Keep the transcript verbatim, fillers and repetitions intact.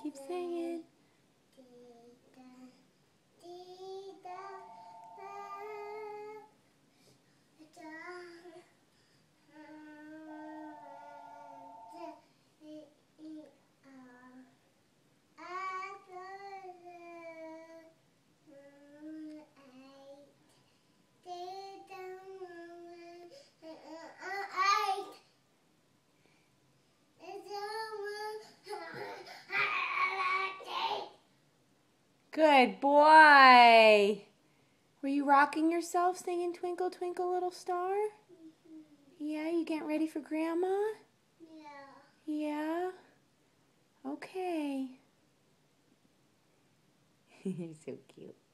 Keep singing. Good boy. Were you rocking yourself singing Twinkle, Twinkle, Little Star? Mm-hmm. Yeah, you getting ready for Grandma? Yeah. Yeah? Okay. You're so cute.